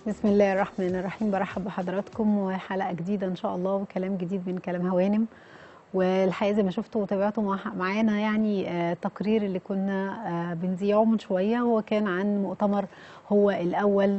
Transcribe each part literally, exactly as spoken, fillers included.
بسم الله الرحمن الرحيم. برحب بحضراتكم وحلقة جديدة إن شاء الله وكلام جديد من كلام هوانم. والحقيقة زي ما شفتوا وتابعتوا مع معانا يعني آه التقرير اللي كنا آه بنذيعه من شوية هو كان عن مؤتمر هو الأول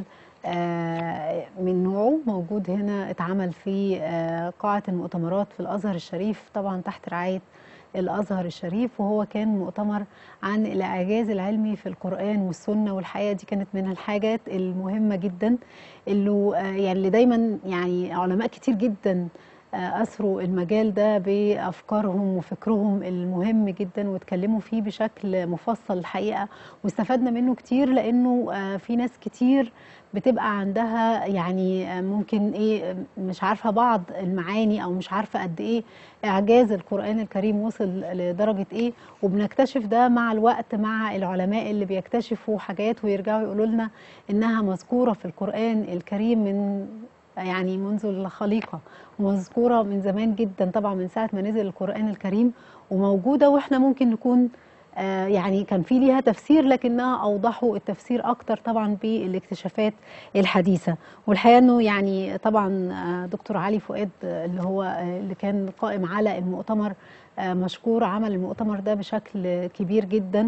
آه من نوعه موجود هنا، اتعمل في آه قاعة المؤتمرات في الأزهر الشريف، طبعا تحت رعاية الأزهر الشريف، وهو كان مؤتمر عن الإعجاز العلمي في القرآن والسنة. والحقيقة دي كانت من الحاجات المهمة جدا اللي يعني اللي دايما يعني علماء كتير جدا أثروا المجال ده بأفكارهم وفكرهم المهم جدا واتكلموا فيه بشكل مفصل الحقيقة، واستفدنا منه كتير، لأنه في ناس كتير بتبقى عندها يعني ممكن ايه مش عارفه بعض المعاني او مش عارفه قد ايه اعجاز القرآن الكريم وصل لدرجه ايه، وبنكتشف ده مع الوقت مع العلماء اللي بيكتشفوا حاجات ويرجعوا يقولوا لنا انها مذكوره في القرآن الكريم من يعني منذ الخليقه، ومذكوره من زمان جدا طبعا من ساعه ما نزل القرآن الكريم وموجوده، واحنا ممكن نكون آه يعني كان في ليها تفسير لكنها اوضحوا التفسير اكتر طبعا بالاكتشافات الحديثه. والحقيقه انه يعني طبعا آه دكتور علي فؤاد آه اللي هو آه اللي كان قائم على المؤتمر آه مشكور، عمل المؤتمر ده بشكل كبير جدا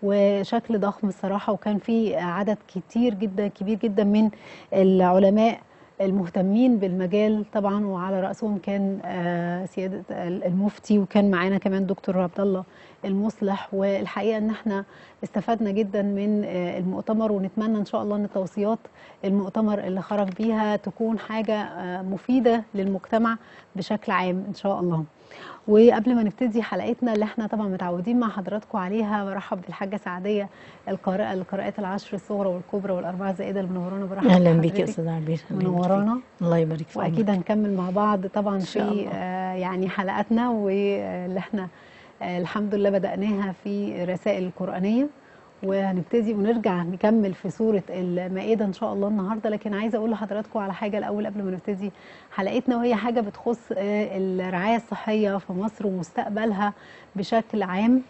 وشكل ضخم الصراحه، وكان في عدد كتير جدا كبير جدا من العلماء المهتمين بالمجال طبعا، وعلى راسهم كان سياده المفتي، وكان معانا كمان دكتور عبد الله المصلح. والحقيقه ان احنا استفدنا جدا من المؤتمر، ونتمنى ان شاء الله ان توصيات المؤتمر اللي خرج بيها تكون حاجه مفيده للمجتمع بشكل عام ان شاء الله. وقبل ما نبتدي حلقتنا اللي احنا طبعا متعودين مع حضراتكم عليها، برحب بالحاجه سعديه القارئه للقراءات العشر الصغرى والكبرى والاربعه زائده اللي منورانا. برحب اهلا بيك يا استاذه عبير، منورانا. الله يبارك فيك، واكيد هنكمل مع بعض طبعا في آه يعني حلقاتنا واللي احنا آه الحمد لله بدأناها في رسائل القرآنية، وهنبتدي ونرجع نكمل في سورة المائدة إن شاء الله النهاردة. لكن عايزة أقول لحضراتكم على حاجة الأول قبل ما نبتدي حلقتنا، وهي حاجة بتخص الرعاية الصحية في مصر ومستقبلها بشكل عام،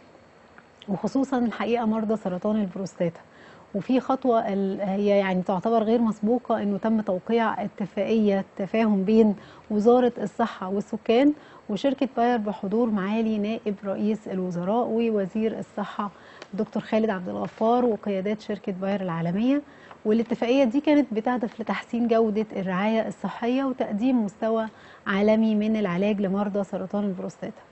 وخصوصا الحقيقة مرضى سرطان البروستاتا. وفي خطوة هي يعني تعتبر غير مسبوقة، انه تم توقيع اتفاقية تفاهم بين وزارة الصحة والسكان وشركة باير بحضور معالي نائب رئيس الوزراء ووزير الصحة دكتور خالد عبد الغفار وقيادات شركة باير العالمية. والاتفاقية دي كانت بتهدف لتحسين جودة الرعاية الصحية وتقديم مستوى عالمي من العلاج لمرضى سرطان البروستاتا.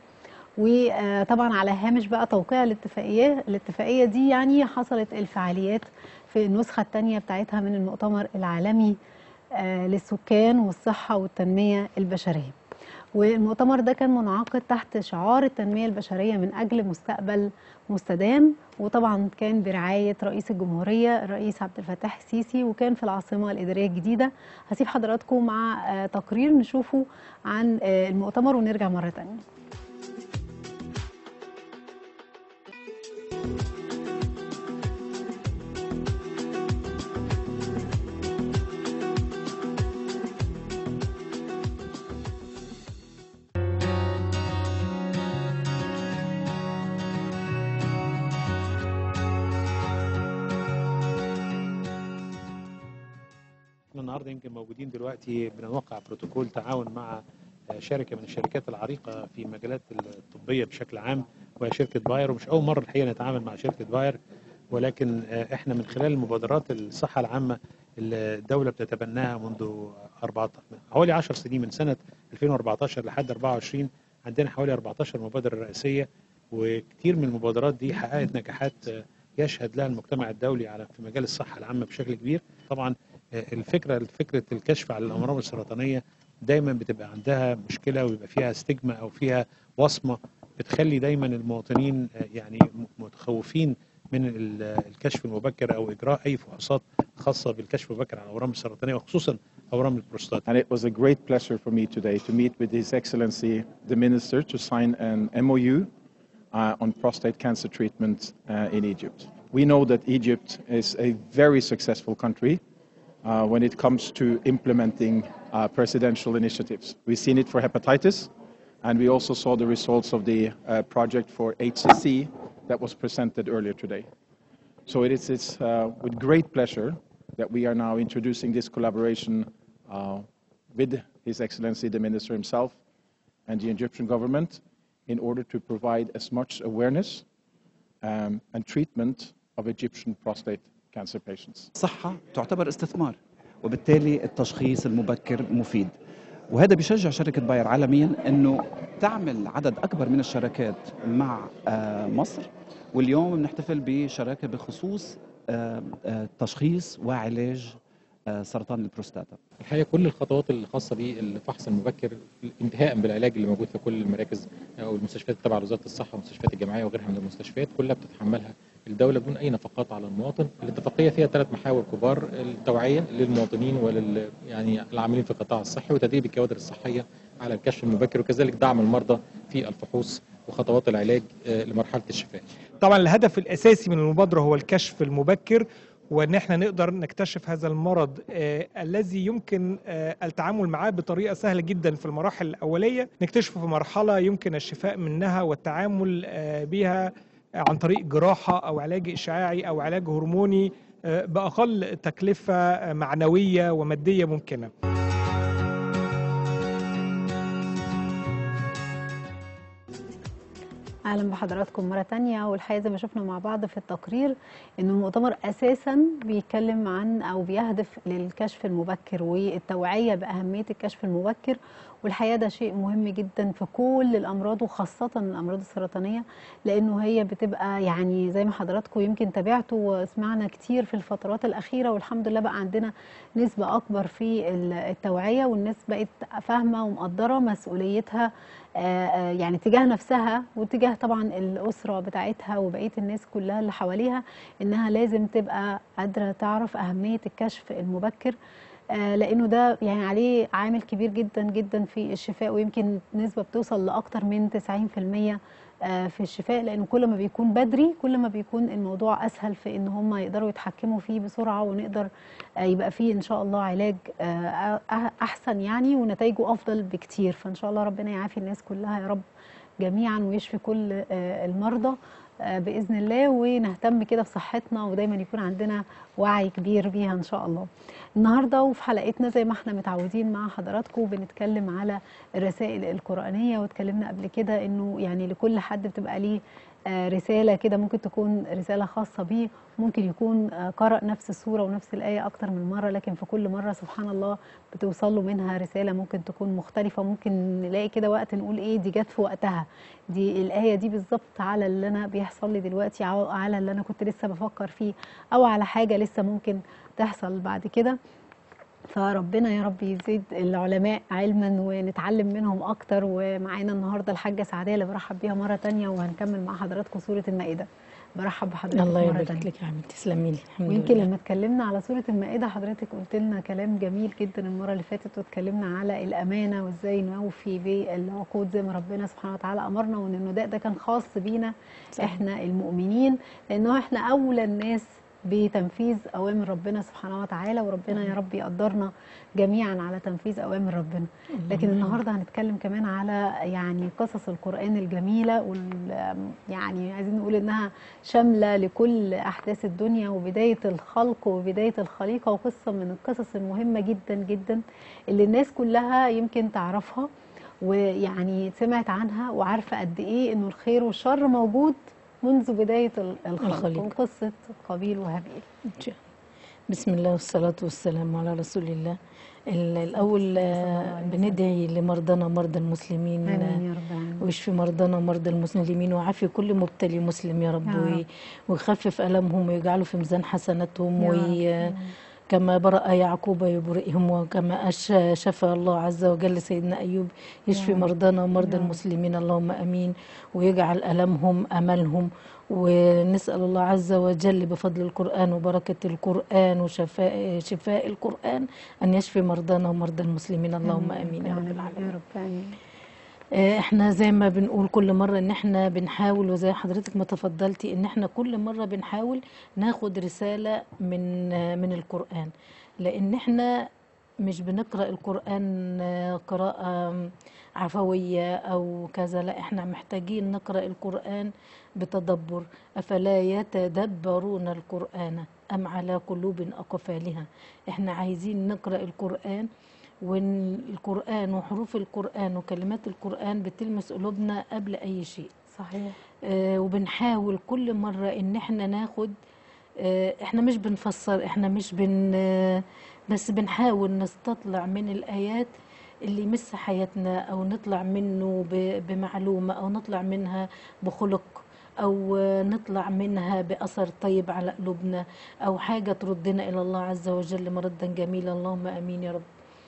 وطبعا على هامش بقى توقيع الاتفاقيه الاتفاقيه دي يعني حصلت الفعاليات في النسخه الثانيه بتاعتها من المؤتمر العالمي للسكان والصحه والتنميه البشريه. والمؤتمر ده كان منعقد تحت شعار التنميه البشريه من اجل مستقبل مستدام، وطبعا كان برعايه رئيس الجمهوريه الرئيس عبد الفتاح السيسي، وكان في العاصمه الاداريه الجديده. هسيب حضراتكم مع تقرير نشوفه عن المؤتمر ونرجع مره ثانيه. النهارده يمكن موجودين دلوقتي بنوقع بروتوكول تعاون مع شركه من الشركات العريقه في مجالات الطبيه بشكل عام، وهي شركه باير. ومش اول مره الحقيقه نتعامل مع شركه باير، ولكن احنا من خلال مبادرات الصحه العامه اللي الدوله بتتبناها منذ حوالي عشر سنين، من سنه ألفين وأربعتاشر لحد أربعة وعشرين عندنا حوالي أربعتاشر مبادره رئيسيه، وكثير من المبادرات دي حققت نجاحات يشهد لها المجتمع الدولي على في مجال الصحه العامه بشكل كبير. طبعا الفكره فكره الكشف على الامراض السرطانيه دايما بتبقى عندها مشكله ويبقى فيها ستيجما او فيها وصمه بتخلي دايما المواطنين يعني متخوفين من الكشف المبكر او اجراء اي فحوصات خاصه بالكشف المبكر على الاورام السرطانيه وخصوصا اورام البروستات. And it was a great pleasure for me today to meet with His Excellency the Minister to sign an M O U uh, on prostate cancer treatment uh, in Egypt. We know that Egypt is a very successful country Uh, when it comes to implementing uh, presidential initiatives. We've seen it for hepatitis, and we also saw the results of the uh, project for H C C that was presented earlier today. So it is it's, uh, with great pleasure that we are now introducing this collaboration uh, with His Excellency the Minister himself and the Egyptian government in order to provide as much awareness um, and treatment of Egyptian prostate cancer patients. الصحة تعتبر استثمار، وبالتالي التشخيص المبكر مفيد، وهذا بيشجع شركة باير عالميا أنه تعمل عدد أكبر من الشراكات مع مصر، واليوم بنحتفل بشراكة بخصوص تشخيص وعلاج سرطان البروستاتا. الحقيقه كل الخطوات الخاصه بالفحص المبكر انتهاء بالعلاج اللي موجود في كل المراكز او المستشفيات تبع وزاره الصحه والمستشفيات الجامعيه وغيرها من المستشفيات كلها بتتحملها الدوله بدون اي نفقات على المواطن. الاتفاقيه فيها ثلاث محاور كبار: التوعيه للمواطنين ولل يعني العاملين في القطاع الصحي، وتدريب الكوادر الصحيه على الكشف المبكر، وكذلك دعم المرضى في الفحوص وخطوات العلاج لمرحله الشفاء. طبعا الهدف الاساسي من المبادره هو الكشف المبكر، وان احنا نقدر نكتشف هذا المرض آه الذي يمكن آه التعامل معاه بطريقه سهله جدا في المراحل الاوليه، نكتشفه في مرحله يمكن الشفاء منها والتعامل آه بها عن طريق جراحه او علاج اشعاعي او علاج هرموني آه باقل تكلفه معنويه وماديه ممكنه. اهلا بحضراتكم مره تانية. والحقيقه زي ما شفنا مع بعض في التقرير ان المؤتمر اساسا بيتكلم عن او بيهدف للكشف المبكر والتوعيه باهميه الكشف المبكر، والحقيقه ده شيء مهم جدا في كل الامراض وخاصه الامراض السرطانيه، لانه هي بتبقى يعني زي ما حضراتكم يمكن تابعتوا وسمعنا كتير في الفترات الاخيره، والحمد لله بقى عندنا نسبه اكبر في التوعيه، والناس بقت فاهمه ومقدره مسؤوليتها يعني تجاه نفسها وتجاه طبعا الأسرة بتاعتها وبقية الناس كلها اللي حواليها، إنها لازم تبقى قادرة تعرف أهمية الكشف المبكر، لأنه ده يعني عليه عامل كبير جدا جدا في الشفاء، ويمكن نسبة بتوصل لأكتر من تسعين في المية في الشفاء، لأنه كل ما بيكون بدري كل ما بيكون الموضوع أسهل في إن هم يقدروا يتحكموا فيه بسرعة، ونقدر يبقى فيه إن شاء الله علاج أحسن يعني ونتائجه أفضل بكتير. فإن شاء الله ربنا يعافي الناس كلها يا رب جميعا ويشفي كل المرضى بإذن الله، ونهتم كده بصحتنا ودايما يكون عندنا وعي كبير بيها إن شاء الله. النهاردة وفي حلقتنا زي ما احنا متعودين مع حضراتكم بنتكلم على الرسائل القرآنية، واتكلمنا قبل كده انه يعني لكل حد بتبقى ليه رسالة كده، ممكن تكون رسالة خاصة بيه، ممكن يكون قرأ نفس السورة ونفس الآية أكتر من مرة، لكن في كل مرة سبحان الله بتوصل له منها رسالة ممكن تكون مختلفة، ممكن نلاقي كده وقت نقول إيه دي جت في وقتها، دي الآية دي بالظبط على اللي أنا بيحصل لي دلوقتي، أو على اللي أنا كنت لسه بفكر فيه، أو على حاجة لسه ممكن تحصل بعد كده. فربنا يا رب يزيد العلماء علما ونتعلم منهم اكتر. ومعانا النهارده الحاجه سعديه اللي برحب بيها مره تانية، وهنكمل مع حضراتكم سوره المائده. برحب بحضرتك الله مره يبارك تانية. لك يا عمي، تسلمي لي. الحمد ويمكن لله. لما اتكلمنا على سوره المائده حضرتك قلت لنا كلام جميل جدا المره اللي فاتت، واتكلمنا على الامانه وازاي نوفي بالعقود زي ما ربنا سبحانه وتعالى امرنا، وان النداء ده كان خاص بينا صحيح. احنا المؤمنين، لانه احنا اولى الناس بتنفيذ أوامر ربنا سبحانه وتعالى، وربنا يا رب يقدرنا جميعا على تنفيذ أوامر ربنا. لكن النهاردة هنتكلم كمان على يعني قصص القرآن الجميلة، وال يعني عايزين نقول إنها شاملة لكل أحداث الدنيا وبداية الخلق وبداية الخليقة، وقصة من القصص المهمة جدا جدا اللي الناس كلها يمكن تعرفها ويعني سمعت عنها وعارفة قد إيه إنه الخير والشر موجود منذ بداية الخلق، وقصة قابيل وهابيل. بسم الله والصلاة والسلام على رسول الله. الأول بندعي لمرضانا مرضى المسلمين، آمين يا رب، ويشفي مرضانا مرضى المسلمين، ويعافي كل مبتلي مسلم يا رب، يا رب. ويخفف ألمهم ويجعله في ميزان حسناتهم، وي كما برأ يعقوب يبرئهم، وكما شفى الله عز وجل سيدنا أيوب، يشفي مرضانا ومرضى المسلمين اللهم أمين، ويجعل ألمهم أملهم. ونسأل الله عز وجل بفضل القرآن وبركة القرآن وشفاء شفاء القرآن أن يشفي مرضانا ومرضى المسلمين اللهم أمين يا رب العالمين. احنا زي ما بنقول كل مرة ان احنا بنحاول، وزي حضرتك ما تفضلتي ان احنا كل مرة بنحاول ناخد رسالة من من القرآن، لان احنا مش بنقرأ القرآن قراءة عفوية او كذا، لا احنا محتاجين نقرأ القرآن بتدبر. افلا يتدبرون القرآن أم على قلوب أقفالها. احنا عايزين نقرأ القرآن، والقرآن وحروف القرآن وكلمات القرآن بتلمس قلوبنا قبل أي شيء. صحيح. آه وبنحاول كل مرة إن احنا ناخد، آه احنا مش بنفسر، احنا مش بن آه بس بنحاول نستطلع من الآيات اللي يمس حياتنا، أو نطلع منه بمعلومة، أو نطلع منها بخلق، أو نطلع منها بأثر طيب على قلوبنا، أو حاجة تردنا إلى الله عز وجل مردا جميلا. اللهم أمين يا رب.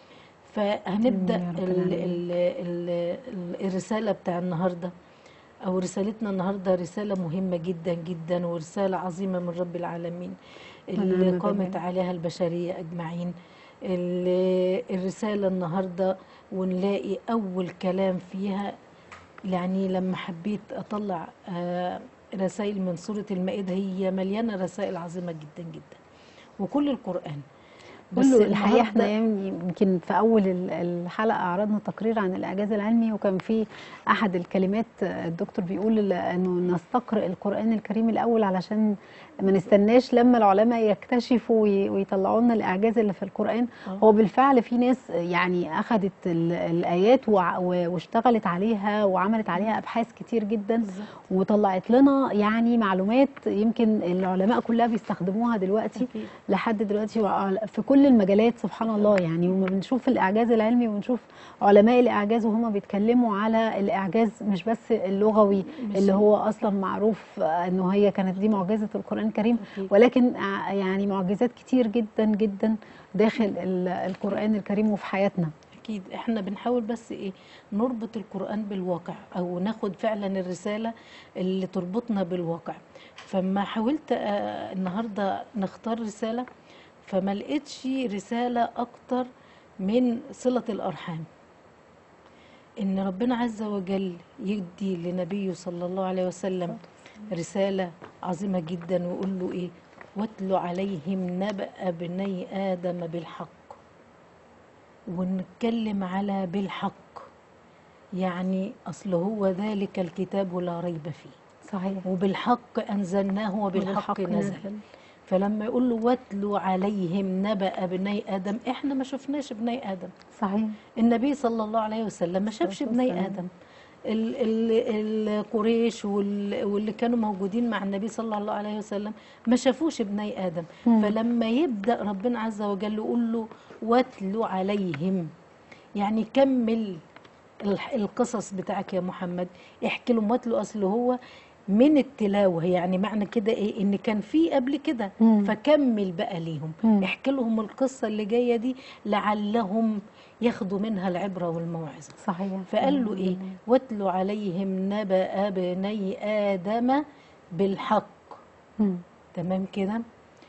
فهنبدأ يا رب ال العالمين. ال ال الرسالة بتاع النهاردة، أو رسالتنا النهاردة رسالة مهمة جدا جدا، ورسالة عظيمة من رب العالمين اللي ونعم قامت بالله. عليها البشرية أجمعين. ال- الرسالة النهاردة ونلاقي أول كلام فيها، يعني لما حبيت أطلع آه، رسائل من سورة المائدة، هي مليانة رسائل عظيمة جدا جدا، وكل القرآن. بس كله الحقيقه احنا النهارده يعني يمكن في اول ال- الحلقه عرضنا تقرير عن الاعجاز العلمي، وكان في احد الكلمات الدكتور بيقول انه نستقرأ القرآن الكريم الاول علشان ما نستناش لما العلماء يكتشفوا وي- ويطلعوا لنا الاعجاز اللي في القرآن. آه. هو بالفعل في ناس يعني اخذت ال- الايات وع- و- واشتغلت عليها وعملت عليها ابحاث كتير جدا، بالظبط. وطلعت لنا يعني معلومات يمكن العلماء كلها بيستخدموها دلوقتي أكيد. لحد دلوقتي وع- في كل المجالات سبحان الله. يعني وما بنشوف الإعجاز العلمي ونشوف علماء الإعجاز وهم بيتكلموا على الإعجاز مش بس اللغوي مش اللي هو أصلا معروف أنه هي كانت دي معجزة القرآن الكريم، أكيد. ولكن ع- يعني معجزات كتير جدا جدا داخل ال- القرآن الكريم وفي حياتنا. أكيد. إحنا بنحاول بس إيه، نربط القرآن بالواقع، أو ناخد فعلا الرسالة اللي تربطنا بالواقع. فما حاولت آه، النهاردة نختار رسالة، فما لقيتش رسالة أكتر من صلة الأرحام. إن ربنا عز وجل يدي لنبيه صلى الله عليه وسلم رسالة عظيمة جدا، ويقول له إيه؟ واتل عليهم نبأ ابني آدم بالحق. ونتكلم على بالحق، يعني أصل هو ذلك الكتاب لا ريب فيه، صحيح. وبالحق أنزلناه وبالحق نزل. فلما يقول له واتلوا عليهم نبأ ابني آدم، إحنا ما شفناش ابني آدم. صحيح. النبي صلى الله عليه وسلم ما شافش الصلاة ابني والسلام. آدم. ال- ال- القريش وال- واللي كانوا موجودين مع النبي صلى الله عليه وسلم ما شافوش ابني آدم. مم. فلما يبدأ ربنا عز وجل يقول له واتلوا عليهم، يعني كمل الح- القصص بتاعك يا محمد، احكي لهم. واتلوا أصل هو من التلاوة، يعني معنى كده ايه؟ ان كان في قبل كده، مم. فكمل بقى ليهم، مم. احكي لهم القصة اللي جاية دي لعلهم ياخدوا منها العبرة والموعظة. صحيح. فقال له ايه؟ واتلوا عليهم نبأ بني آدم بالحق. مم. تمام كده؟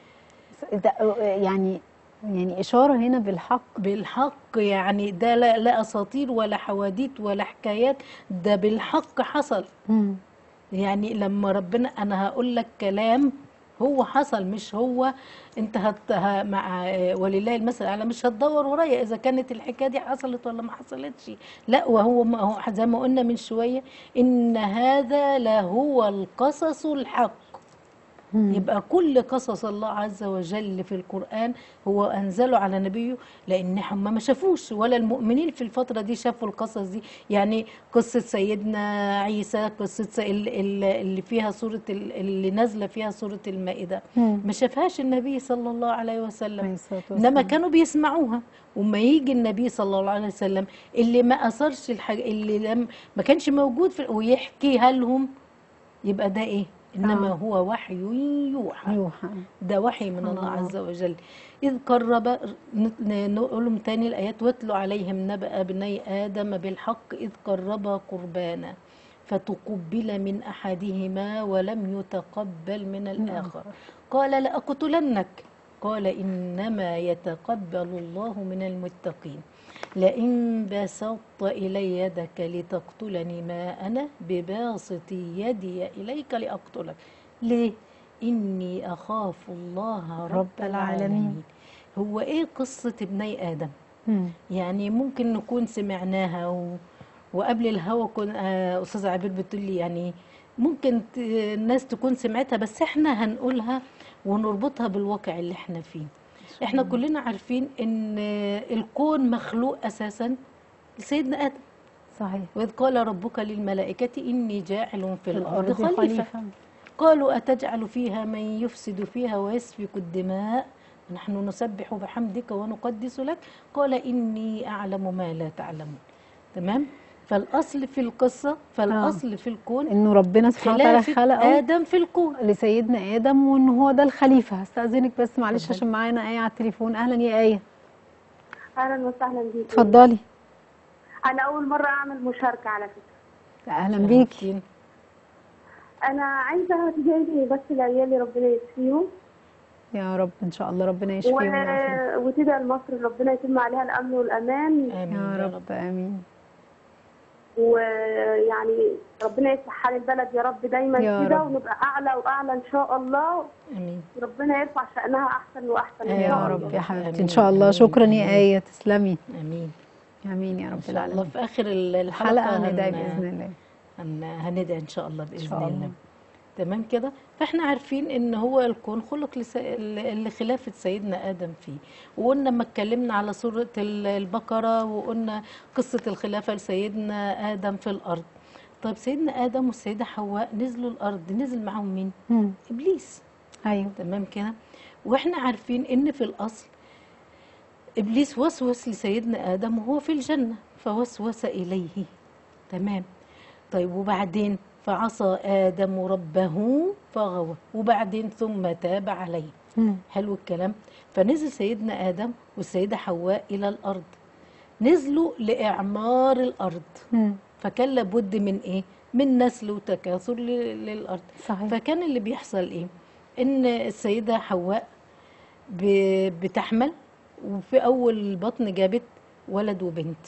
ده يعني يعني إشارة هنا بالحق. بالحق، يعني ده لا, لا أساطير ولا حواديت ولا حكايات، ده بالحق حصل. مم. يعني لما ربنا، أنا هقول لك كلام هو حصل، مش هو انت هت ه- مع ولله المثل الاعلى مش هتدور ورايا اذا كانت الحكايه دي حصلت ولا ما حصلتش. لا، وهو ما هو زي ما قلنا من شويه، ان هذا لهو القصص الحق. مم. يبقى كل قصص الله عز وجل في القرآن هو أنزله على نبيه، لأن هم ما شافوش، ولا المؤمنين في الفترة دي شافوا القصص دي. يعني قصة سيدنا عيسى، قصة سي- ال- ال- اللي فيها سورة ال- اللي نازلة فيها سورة المائدة، مم. ما شافهاش النبي صلى الله عليه عليه وسلم، الصلاة إنما والسلام. كانوا بيسمعوها. وما يجي النبي صلى الله عليه وسلم اللي ما أثرش الحاجة، اللي لم ما كانش موجود في ويحكيها لهم، يبقى ده إيه؟ إنما آه. هو وحي يوحى. يوحى. ده وحي من سبحان الله الله. عز وجل. إذ قرب، ن- نقولهم تاني الآيات، واتلوا عليهم نبأ ابني آدم بالحق إذ قربا قربانا فتقبل من أحدهما ولم يتقبل من الآخر قال لأقتلنك قال إنما يتقبل الله من المتقين لئن بسطت إلي يدك لتقتلني ما أنا بباسط يدي إليك لأقتلك. ليه؟ إني أخاف الله رب, رب العالمين. العالمين. هو إيه قصة ابني آدم؟ مم. يعني ممكن نكون سمعناها و... وقبل الهوا كن آه، أستاذة عبير بتقول لي يعني ممكن ت... الناس تكون سمعتها، بس احنا هنقولها ونربطها بالواقع اللي احنا فيه. احنا كلنا عارفين ان الكون مخلوق اساسا لسيدنا ادم. صحيح. واذ قال ربك للملائكه اني جاعل في الارض خليفه. خليفة. قالوا أتجعل فيها من يفسد فيها ويسفك الدماء ونحن نسبح بحمدك ونقدس لك قال إني أعلم ما لا تعلمون. تمام. فالأصل في القصة فالأصل في الكون انه ربنا سبحانه وتعالى خلافة خلقه آدم في الكون لسيدنا ادم، وان هو ده الخليفه. هستأذنك بس معلش اتفضلي. عشان معانا ايه على التليفون. اهلا يا ايه. اهلا وسهلا بيكي. اتفضلي. انا اول مره اعمل مشاركه على فكره. اهلا بيكي. فين؟ انا عايزه تجيلي بس لعيالي ربنا يشفيهم، يا رب ان شاء الله ربنا و... يشفيهم ويعافيهم. وتدعي لمصر ربنا يتم عليها الامن والامان، آمين يا رب امين. ويعني ربنا يصلح حال البلد يا رب دايما يا كده، رب. ونبقى اعلى واعلى ان شاء الله. آمين ربنا يرفع شأنها احسن واحسن ان يا شاء يا الله. رب يا حبيبتي آمين. ان شاء الله. آمين. شكرا آمين. يا ايه، تسلمي. آمين. امين يا إن رب شاء الله العالمين. في آخر ال- الحلقة الحلقه هندعي هن- باذن الله. هن- هندعي إن شاء الله بإذن شاء الله. الله. تمام كده. فاحنا عارفين ان هو الكون خلق لس- لخلافه سيدنا ادم فيه. وقلنا لما اتكلمنا على سوره ال- البقره وقلنا قصه الخلافه لسيدنا ادم في الارض. طيب سيدنا ادم والسيده حواء نزلوا الارض، نزل معاهم مين؟ مم. ابليس. ايوه. تمام كده. واحنا عارفين ان في الاصل ابليس وسوس لسيدنا ادم وهو في الجنه فوسوس اليه. تمام. طيب وبعدين فعصى آدم ربه فغوى، وبعدين ثم تاب عليه. مم. حلو الكلام. فنزل سيدنا آدم والسيدة حواء إلى الأرض، نزلوا لإعمار الأرض. مم. فكان لابد من إيه؟ من نسل وتكاثر ل- للأرض. صحيح. فكان اللي بيحصل إيه؟ إن السيدة حواء ب- بتحمل، وفي أول البطن جابت ولد وبنت،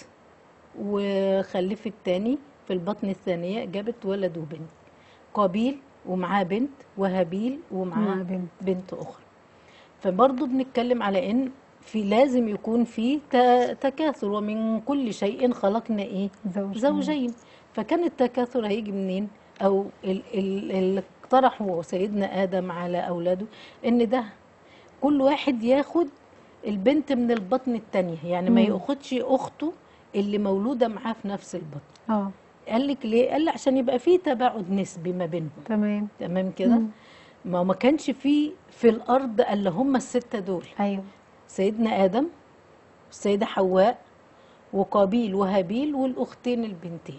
وخلفت تاني في البطن الثانية جابت ولد وبنت، قابيل ومعاه بنت وهابيل ومعاه مع بنت. بنت أخرى. فبرضه بنتكلم على إن في لازم يكون في ت- تكاثر، ومن كل شيء خلقنا إيه؟ زوجين. زوجين. فكان التكاثر هيجي منين؟ أو ال- ال- اللي اقترحوا سيدنا آدم على أولاده إن ده كل واحد ياخد البنت من البطن التانية، يعني ما مم. ياخدش أخته اللي مولودة معاه في نفس البطن. اه قال لك ليه؟ قال لي عشان يبقى في تباعد نسبي ما بينهم. تمام. تمام كده. مم. ما ما كانش في في الارض الا هم السته دول، ايوه. سيدنا ادم والسيده حواء وقابيل وهابيل والاختين البنتين.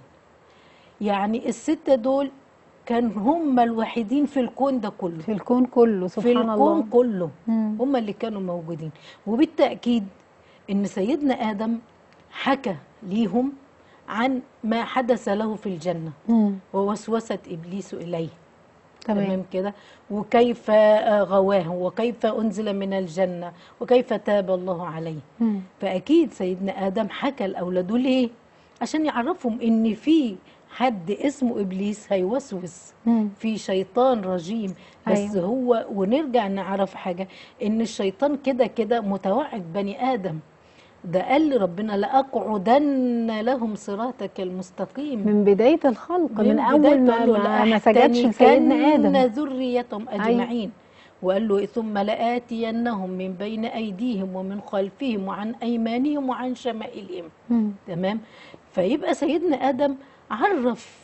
يعني السته دول كان هم الوحيدين في الكون ده كله، في الكون كله في سبحان الكون الله. كله مم. هم اللي كانوا موجودين. وبالتاكيد ان سيدنا ادم حكى ليهم عن ما حدث له في الجنه مم. ووسوسه ابليس اليه. تمام. تمام كده. وكيف آه، غواه وكيف أنزل من الجنة وكيف تاب الله عليه. مم. فأكيد سيدنا آدم حكى لأولاده ليه؟ عشان يعرفهم إن في حد اسمه إبليس هيوسوس، مم. في شيطان رجيم. بس أيوة. هو ونرجع نعرف حاجة، إن الشيطان كده كده متوعد بني آدم. ده قال ربنا لأقعدن لهم صراطك المستقيم من بداية الخلق، من, من أول بداية ما, قال له ما, ما سجدش لسيدنا لأحتنكن آدم. ذريتهم أجمعين. وقال له ثم لآتينهم من بين أيديهم ومن خلفهم وعن أيمانهم وعن شمائلهم. مم. تمام. فيبقى سيدنا آدم عرف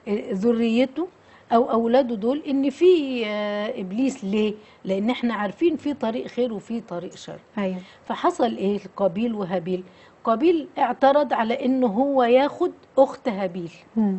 ذريته أو أولاده دول إن في آه، إبليس. ليه؟ لأن احنا عارفين في طريق خير وفي طريق شر. أيوه. فحصل ايه؟ قابيل وهابيل. قابيل اعترض على انه هو ياخد اخت هابيل، مم.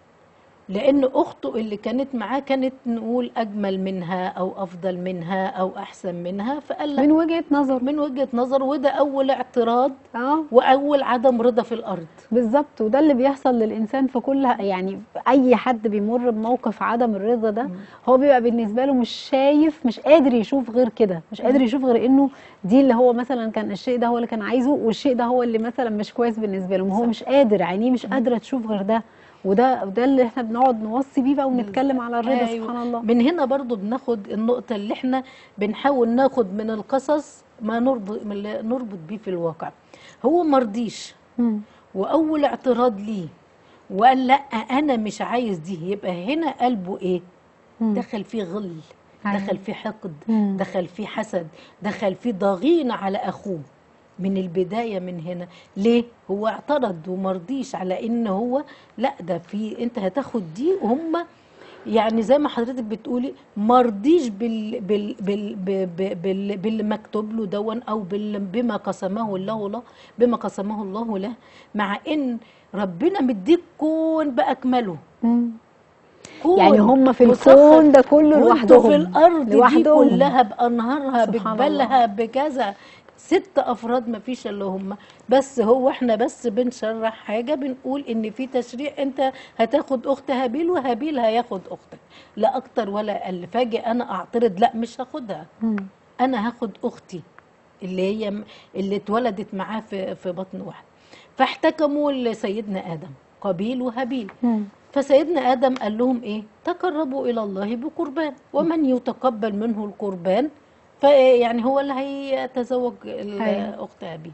لان اخته اللي كانت معاه كانت نقول اجمل منها او افضل منها او احسن منها، فقال من لك وجهة نظر. من وجهة نظر. وده اول اعتراض اه واول عدم رضا في الارض. بالظبط. وده اللي بيحصل للإنسان في كل، يعني أي حد بيمر بموقف عدم الرضا ده، هو بيبقى بالنسبة له مش شايف، مش قادر يشوف غير كده، مش قادر يشوف غير إنه دي اللي هو مثلا كان الشيء ده هو اللي كان عايزه، والشيء ده هو اللي مثلا مش كويس بالنسبة له، ما هو مش قادر، عينيه مش قادرة تشوف غير ده. وده وده اللي احنا بنقعد نوصي بيه بقى ونتكلم على الرضا. أيوة. سبحان الله. من هنا برضو بناخد النقطة اللي احنا بنحاول ناخد من القصص ما نربط من اللي نربط بيه في الواقع. هو مرضيش، مم. واول اعتراض ليه وقال لا انا مش عايز دي، يبقى هنا قلبه ايه؟ مم. دخل فيه غل، دخل فيه حقد، مم. دخل فيه حسد، دخل فيه ضغينة على أخوه من البداية. من هنا ليه هو اعترض ومرضيش على ان هو لا ده في انت هتاخد دي، وهم يعني زي ما حضرتك بتقولي مرضيش بال بال بال بال بال باللي مكتوب له دون، او بال بما قسمه الله له بما قسمه الله له، مع ان ربنا مديك كون باكمله. مم. كون يعني هم في وسخر الكون ده كله وانتوا في لوحدهم الارض دي لوحدهم. كلها بانهارها سبحان بجبالها الله. بكذا، ست افراد ما فيش الا هم. بس هو احنا بس بنشرح حاجه، بنقول ان في تشريع انت هتاخد اخت هابيل وهابيل هياخد اختك، لا اكتر ولا اقل. فاجي انا اعترض، لا مش هاخدها، مم. انا هاخد اختي اللي هي م- اللي اتولدت معاه في في بطن واحد. فاحتكموا لسيدنا ادم قابيل وهابيل. مم. فسيدنا آدم قال لهم إيه؟ تقربوا إلى الله بقربان، ومن يتقبل منه القربان فيعني هو اللي هيتزوج أيوة. أخت أبيه.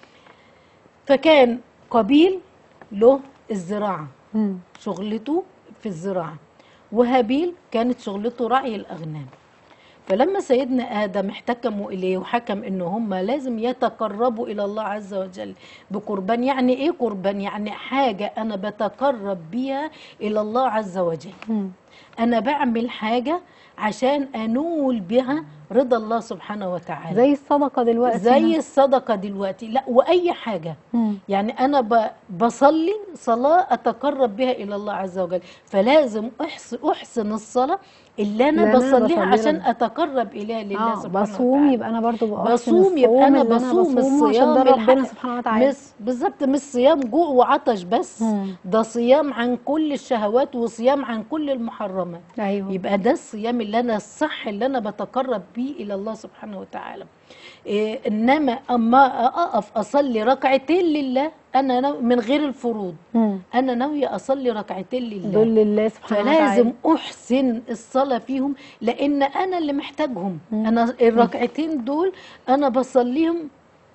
فكان قابيل له الزراعة، مم. شغلته في الزراعة، وهابيل كانت شغلته رعي الأغنام. فلما سيدنا آدم احتكموا إليه وحكم إن هم لازم يتقربوا إلى الله عز وجل بقربان. يعني إيه قربان؟ يعني حاجة أنا بتقرب بيها إلى الله عز وجل، مم. أنا بعمل حاجة عشان أنول بها رضا الله سبحانه وتعالى، زي الصدقة دلوقتي زي مثلا. الصدقة دلوقتي، لا وأي حاجة. مم. يعني أنا ب- بصلي صلاة أتقرب بها إلى الله عز وجل، فلازم أحسن, أحسن الصلاة اللي أنا اللي أنا بصليها بصلي عشان رب. أتقرب إليها لله اه سبحانه بصوم وتعالى. يبقى انا برضو بحسن بصوم يبقى أنا الصوم اللي بصوم بصومه عشان ده الصيام ربنا الحق، سبحانه وتعالى. مش بالظبط مش صيام جوع وعطش بس، مم. ده صيام عن كل الشهوات وصيام عن كل المحرمات. ايوه. يبقى ده الصيام اللي أنا الصح اللي أنا بتقرب بيه إلى الله سبحانه وتعالى. إيه انما اما اقف اصلي ركعتين لله، انا نو من غير الفروض، مم. انا ناويه اصلي ركعتين لله، دول لله سبحانه فلازم وتعالى. احسن الصلاه فيهم، لان انا اللي محتاجهم. مم. انا الركعتين دول انا بصليهم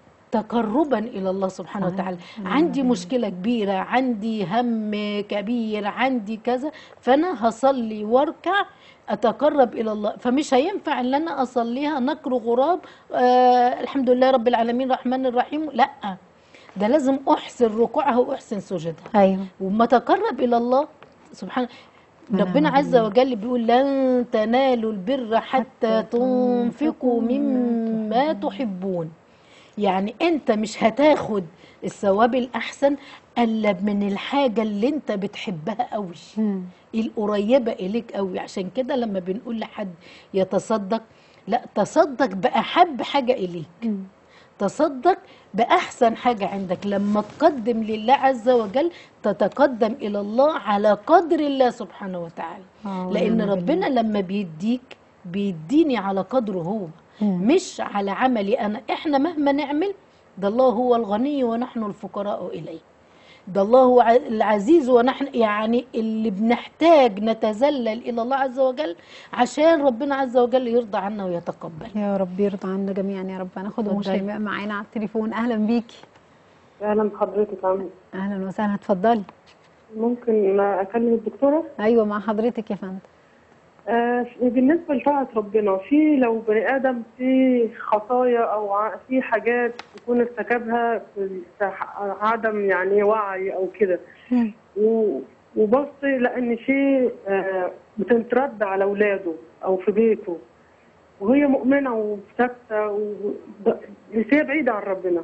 تقربا الى الله سبحانه آه. وتعالى. آه. عندي مشكله كبيره، عندي هم كبير، عندي كذا، فانا هصلي واركع اتقرب الى الله. فمش هينفع ان انا اصليها نقر غراب، آه الحمد لله رب العالمين الرحمن الرحيم، لا، ده لازم احسن ركوعها واحسن سجودها. ايوه. وما تقرب الى الله سبحانه ونعم ربنا عز بالله. وجل بيقول لن تنالوا البر حتى تنفقوا مما تحبون. يعني انت مش هتاخد الثواب الاحسن الا من الحاجه اللي انت بتحبها قوي، مم. القريبه اليك قوي. عشان كده لما بنقول لحد يتصدق، لا تصدق باحب حاجه اليك، مم. تصدق بأحسن حاجة عندك. لما تقدم لله عز وجل تتقدم إلى الله على قدر الله سبحانه وتعالى، آه، لأن ونعم ربنا بالله. لما بيديك بيديني على قدره هو، مم. مش على عملي أنا. إحنا مهما نعمل ده الله هو الغني ونحن الفقراء إليه، ده الله هو ع- العزيز ونحن يعني اللي بنحتاج نتذلل إلى الله عز وجل عشان ربنا عز وجل يرضى عنا ويتقبل. يا رب يرضى عنا جميعا يا رب. هناخد ام اتفضلي. شيماء معانا على التليفون. اهلا بيكي. اهلا بحضرتك. عامل اهلا وسهلا، اتفضلي. ممكن ما اكلم الدكتوره؟ ايوه مع حضرتك يا فندم. آه بالنسبه لطاعه ربنا، في لو بني ادم في خطايا او ع- في حاجات يكون ارتكبها في ع- عدم يعني وعي او كده، مم. و- وبص لان في آه بتترد على اولاده او في بيته، وهي مؤمنه وثابته و- ب- بس هي بعيده عن ربنا.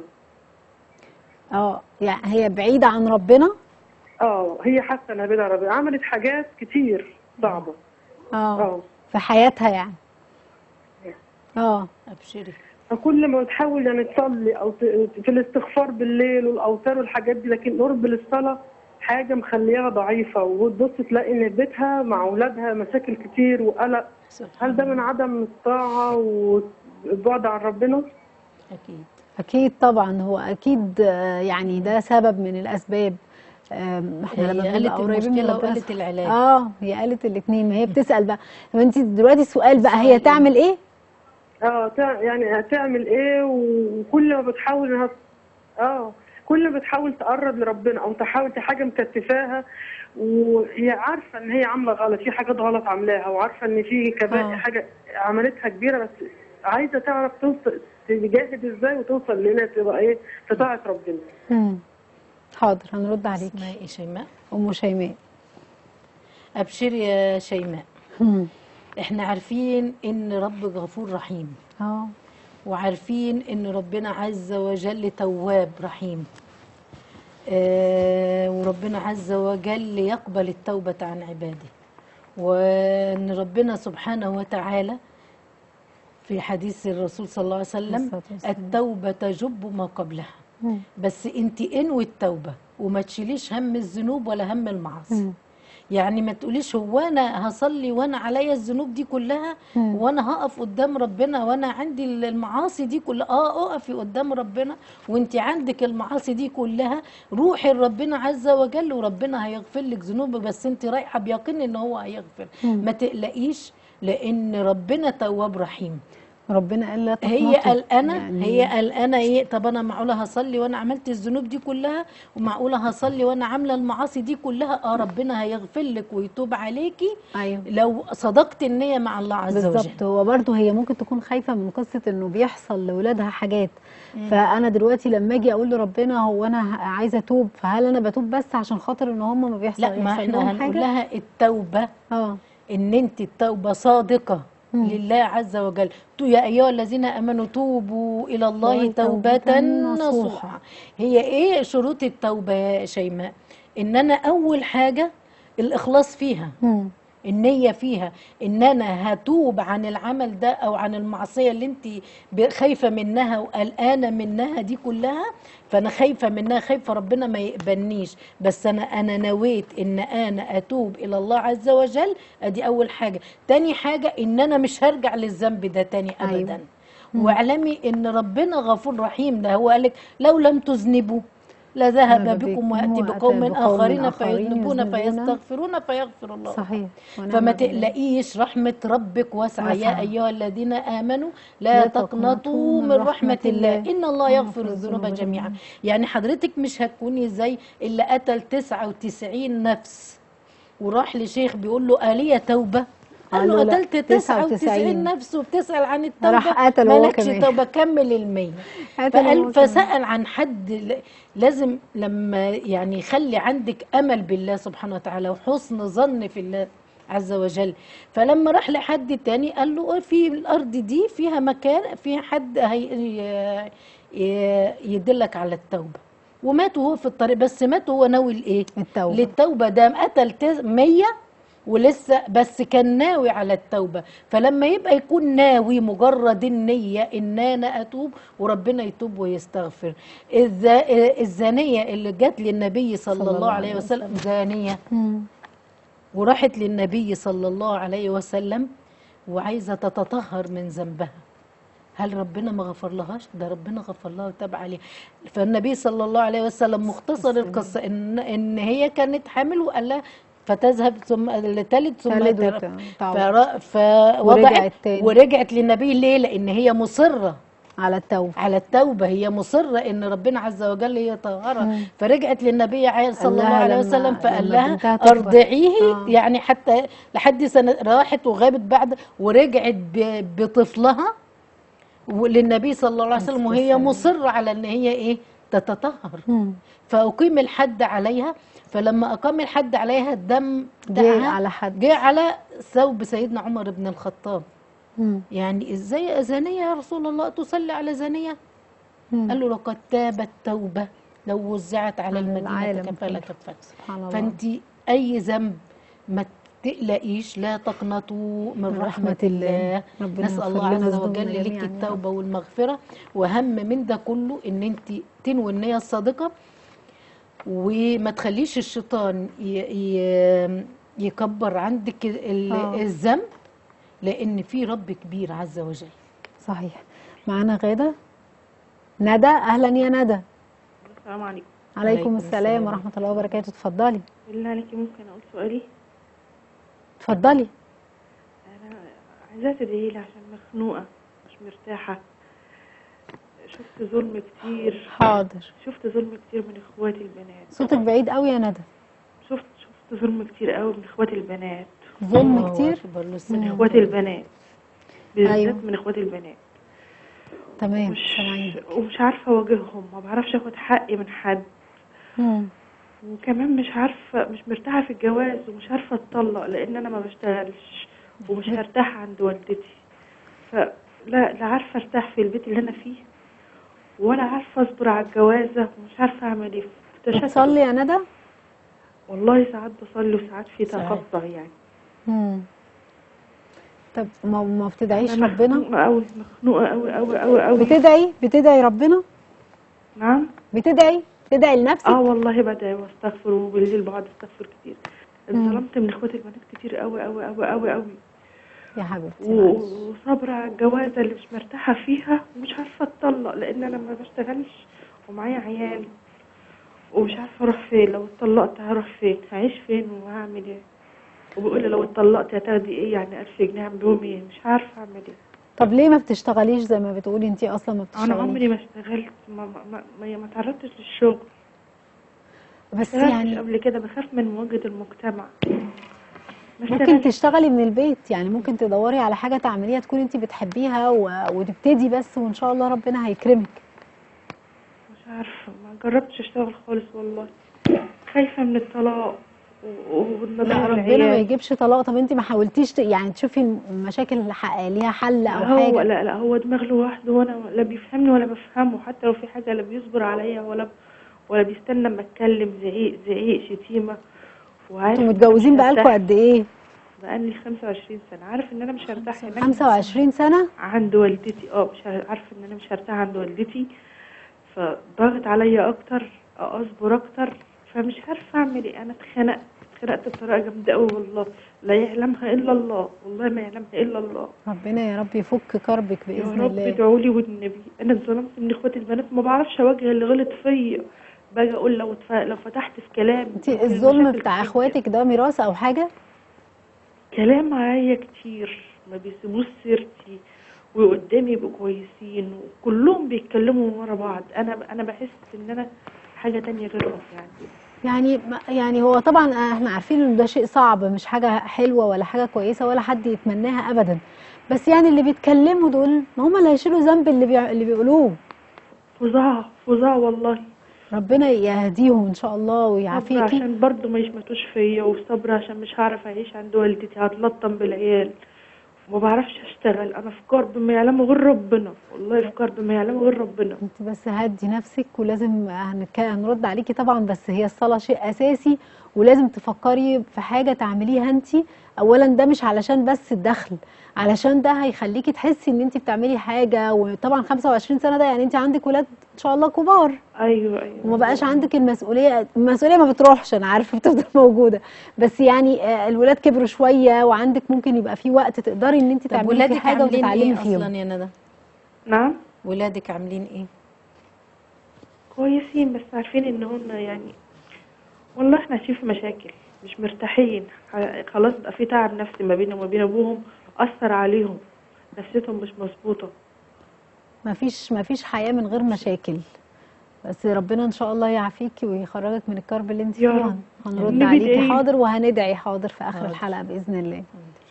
اه يعني هي بعيدة عن ربنا. اه هي حاسه انها بعيده عن ربنا، عملت حاجات كتير صعبه. اه اه في حياتها يعني. اه أبشري. فكل ما تحاول يعني تصلي او ت- في الاستغفار بالليل والاوتار والحاجات دي، لكن قرب للصلاه حاجه مخليها ضعيفه، وتبص تلاقي ان بيتها مع اولادها مشاكل كتير وقلق. هل ده من عدم الطاعه والبعد عن ربنا؟ أكيد. اكيد طبعا، هو اكيد آه، يعني ده سبب من الاسباب. آم، احنا هي لما قالت بنبقى قريبين من المشكلة ربنا وقالت سبحانه- العلاج. اه هي قالت الاثنين. ما هي بتسال بقى. طب انت دلوقتي السؤال بقى، هي السؤال إيه؟ تعمل ايه؟ اه تع- يعني هتعمل ايه؟ وكل ما بتحاول انها اه كل ما بتحاول تقرب لربنا او تحاول في حاجه مكتفاها، وهي عارفه ان هي عامله غلط، في حاجات غلط عاملاها، وعارفه ان في كبائر آه. حاجه عملتها كبيره، بس عايزه تعرف توصل تجاهد ازاي وتوصل لنا تبقى ايه في طاعه ربنا. مم. حاضر هنرد عليكي. اسمها ايه شيماء؟ ام شيماء. ابشري يا شيماء، مم. احنا عارفين ان رب غفور رحيم، اه وعارفين ان ربنا عز وجل تواب رحيم، آه وربنا عز وجل يقبل التوبة عن عباده، وان ربنا سبحانه وتعالى في حديث الرسول صلى الله عليه وسلم الصلاة والسلام. التوبة تجب ما قبلها. مم. بس انت انوي التوبة وما تشيليش هم الذنوب ولا هم المعاصي. مم. يعني ما تقوليش هو انا هصلي وانا عليا الذنوب دي كلها مم. وانا هقف قدام ربنا وانا عندي المعاصي دي كلها. اه اقفي قدام ربنا وانت عندك المعاصي دي كلها، روحي لربنا عز وجل وربنا هيغفر لك ذنوبك، بس انت رايحه بيقين ان هو هيغفر. مم. ما تقلقيش لان ربنا تواب رحيم. ربنا قال لا تقنطوا. هي قلقانه يعني هي قلقانه ايه؟ طب انا معقوله هصلي وانا عملت الذنوب دي كلها، ومعقوله هصلي وانا عامله المعاصي دي كلها؟ اه ربنا هيغفر لك ويتوب عليكي ايوه لو صدقت النيه مع الله عز وجل. بالظبط. هو برضه هي ممكن تكون خايفه من قصه انه بيحصل لاولادها حاجات، فانا دلوقتي لما اجي اقول لربنا هو انا عايزه اتوب، فهل انا بتوب بس عشان خاطر ان هم ما بيحصل لا، ما احنا هنقول لها التوبه اه ان انت التوبه صادقه مم. لله عز وجل. تو يا ايها الذين امنوا توبوا الى الله الله توبه توبة نصوحا. نصوحا. هي ايه شروط التوبه يا شيماء؟ ان انا اول حاجه الاخلاص فيها، مم. النية فيها ان انا هتوب عن العمل ده او عن المعصية اللي انت خايفة منها وقلقانة منها دي كلها. فانا خايفة منها، خايفة ربنا ما يقبلنيش، بس انا انا نويت ان انا اتوب الى الله عز وجل. ادي اول حاجة. تاني حاجة ان انا مش هرجع للذنب ده تاني ابدا. أيوة. واعلمي ان ربنا غفور رحيم. ده هو قالك لو لم تذنبوا لذهب بكم واتي بقوم اخرين فيذنبون فيستغفرون فيغفر الله. صحيح. فما تقلقيش، رحمة ربك واسعة. يا أيها الذين آمنوا لا, لا تقنطوا من رحمة الله إن الله يغفر الذنوب جميعا. يعني حضرتك مش هتكوني زي اللي قتل تسعة وتسعين نفس وراح لشيخ بيقول له آلية توبة، قال له قتلت تسعة وتسعين نفس وبتسأل عن التوبة، راح قتل هو مالكش كمان توبة، كمل المية. فقال فسأل عن حد. لازم لما يعني خلي عندك أمل بالله سبحانه وتعالى وحسن ظن في الله عز وجل. فلما راح لحد تاني قال له في الأرض دي فيها مكان فيها حد هي يدلك على التوبة، ومات وهو في الطريق، بس مات وهو ناوي الايه؟ التوبة. للتوبة. ده قتل مية ولسه بس كان ناوي على التوبة. فلما يبقى يكون ناوي مجرد النية ان انا اتوب وربنا يتوب ويستغفر. الزانية اللي جت للنبي صلى, صلى الله عليه وسلم زانية مم. وراحت للنبي صلى الله عليه وسلم وعايزة تتطهر من ذنبها، هل ربنا ما غفر لهاش؟ ده ربنا غفر لها وتاب عليها. فالنبي صلى الله عليه وسلم مختصر القصة ان ان هي كانت حامل وقال لها فتذهب ثم لتلد ثم فوضعت ورجعت, ورجعت للنبي. ليه؟ لان هي مصره على التوبه على التوبه هي مصره ان ربنا عز وجل يطهرها. فرجعت للنبي صلى الله عليه وسلم فقال لها ارضعيه. آه. يعني حتى لحد سنه راحت وغابت بعد ورجعت بطفلها للنبي صلى الله عليه وسلم وهي مصره على ان هي ايه؟ تتطهر. مم. فاقيم الحد عليها. فلما اقام الحد عليها الدم جه على حد جه على ثوب سيدنا عمر بن الخطاب. مم. يعني ازاي زانيه يا رسول الله تصلي على زانيه؟ مم. قال له لقد تابت توبه لو وزعت على المدينه كفاله كفاله. فانت اي ذنب ما تقلقيش، لا تقنطوا من رحمه, رحمة الله. الله نسال الله عز وجل لك التوبه والمغفره. واهم من ده كله ان انت تنوي النيه الصادقه وما تخليش الشيطان يكبر عندك الذنب، لان في رب كبير عز وجل. صحيح. معانا غادة. ندى. اهلا يا ندى. السلام عليكم. عليكم السلام ورحمه الله وبركاته. اتفضلي. بالله عليكي ممكن اقول سؤالي؟ اتفضلي. انا عايزاه تدعي لي عشان مخنوقه مش مرتاحه، شفت ظلم كتير، حاضر. شفت ظلم كتير من اخواتي البنات. صوتك بعيد قوي يا ندى. شفت شفت ظلم كتير قوي من اخواتي البنات. ظلم الله كتير أكبر من لسه. اخواتي البنات بالذات، أيوة. من اخواتي البنات. تمام ومش سامعين. ومش عارفه اواجههم، ما بعرفش اخد حقي من حد. مم. وكمان مش عارفه، مش مرتاحه في الجواز ومش عارفه اتطلق لان انا ما بشتغلش ومش هرتاح عند والدتي. فلا لا عارفه ارتاح في البيت اللي انا فيه ولا عارفه اصبر على الجوازه ومش عارفه اعمل ايه. تشتت. بتصلي يا ندى؟ والله ساعات بصلي وساعات في ساعات. تقطع يعني. مم. طب ما ما بتدعيش أنا ربنا؟ مخنوقه قوي، مخنوقه قوي قوي قوي قوي. بتدعي بتدعي ربنا؟ نعم. بتدعي بتدعي لنفسك؟ اه والله بدعي واستغفر، وبالليل بقعد استغفر كتير. مم. اتظلمت من اخواتي البنات كتير قوي قوي قوي قوي قوي. يا حبيبتي و- معلش. وصابره على الجوازه اللي مش مرتاحه فيها ومش عارفه اتطلق لان انا ما بشتغلش ومعايا عيال ومش عارفه اروح فين. لو اتطلقت هروح فين؟ هعيش فين وهعمل ايه؟ وبيقول لي لو اتطلقت هتاخدي ايه؟ يعني ألف جنيه اعمل بيهم ايه؟ مش عارفه اعمل ايه. طب ليه ما بتشتغليش زي ما بتقولي انتي اصلا ما انا بتشتغليش؟ عمري ما اشتغلت، ما ما ما, ما, ما تعرضتش للشغل. ما بس اشتغلتش يعني قبل كده، بخاف من مواجهه المجتمع. ما ممكن اشتغلتش. تشتغلي من البيت، يعني ممكن تدوري على حاجة تعمليها تكون انتي بتحبيها و... وتبتدي بس، وان شاء الله ربنا هيكرمك. مش عارفه، ما جربتش اشتغل خالص والله. خايفه من الطلاق و- وان لا اضيع ربنا ما العيال. يجيبش طلاق. طب انتي ما حاولتيش ت... يعني تشوفي المشاكل اللي حق- ليها حل او هو حاجة؟ لا لا هو دماغ لوحده وانا لا بيفهمني ولا بفهمه. حتى لو في حاجه لا بيصبر عليا ولا ولا بيستنى اما اتكلم. زعيق زعيق شتيمه. وعارف انتوا إن أنا متجوزين مش بقالكوا هرتاح. قد ايه؟ بقالي خمسة وعشرين سنه. عارف ان انا مش هرتاح هناك خمسة وعشرين سنة؟ عند والدتي. اه مش عارف- عارفه ان انا مش هرتاح عند والدتي، فضغط عليا اكتر اصبر اكتر. فمش عارفه اعمل ايه. انا اتخنقت اتخنقت بطريقه جامده قوي والله. لا يعلمها الا الله، والله ما يعلمها الا الله. ربنا يا رب يفك كربك يا بإذن رب الله. ادعوا لي والنبي. انا اتظلمت من اخواتي البنات، ما بعرفش اواجه اللي غلط فيا. باجي اقول لو اتف... لو فتحت في كلام انتي الظلم بتاع اخواتك ده ميراث او حاجة؟ كلام عليا كتير، ما بيسيبوش سيرتي وقدامي يبقوا كويسين وكلهم بيتكلموا ورا بعض. انا انا بحس ان انا حاجه تانية غيرهم يعني. يعني يعني هو طبعا احنا عارفين ان ده شيء صعب، مش حاجة حلوة ولا حاجة كويسة ولا حد يتمناها ابدا، بس يعني اللي بيتكلموا دول ما هم اللي هيشيلوا ذنب اللي بيع... اللي بيقولوه. فظاع فظاع والله. ربنا يهديهم ان شاء الله صبر ويعافيكي. عشان برضو ما يشمتوش فيا، وصبر عشان مش هعرف اعيش عند والدتي، هتلطم بالعيال. وما بعرفش اشتغل. انا في كرب ما يعلمه غير ربنا، والله في كرب ما يعلمه غير ربنا. انت بس هدي نفسك، ولازم هنك- هنرد عليكي طبعا، بس هي الصلاة شيء اساسي، ولازم تفكري في حاجة تعمليها انت. اولا ده مش علشان بس الدخل، علشان ده هيخليكي تحسي ان انت بتعملي حاجة. وطبعا خمسة وعشرين سنة ده يعني انت عندك ولاد ان شاء الله كبار، ايوه ايوه. وما بقاش عندك المسؤوليه. المسؤوليه ما بتروحش، انا عارفه بتفضل موجوده، بس يعني آه، الولاد كبروا شويه وعندك ممكن يبقى في وقت تقدري ان انت طب تعملي فيه ولادك حاجه عاملين وتتعلمي ايه فيهم. اصلا يا ندى؟ نعم. ولادك عاملين ايه؟ كويسين، بس عارفين ان هم يعني والله احنا عايشين في مشاكل، مش مرتاحين. ح- خلاص بقى في تعب نفسي ما بينهم وما بين ابوهم، اثر عليهم، نفسيتهم مش مظبوطه. ما فيش ما فيش حياه من غير مشاكل، بس ربنا ان شاء الله يعافيكي ويخرجك من الكرب اللي انت يا فيه. رب. هنرد النبي عليكي ادعيلي. حاضر، وهندعي حاضر في اخر حاضر. الحلقه باذن الله.